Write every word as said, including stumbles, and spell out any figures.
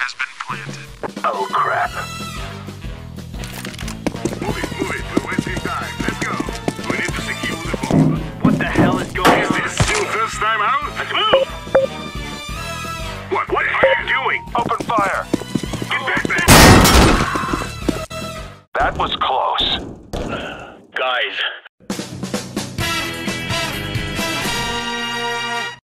has been planted. Oh, crap. Move it, move it. We're wasting time. Let's go. We need to secure the bomb. What the hell is going Is on? this still first time out? Let's move! What, what are you doing? Open fire! Get back there! That was close. Guys,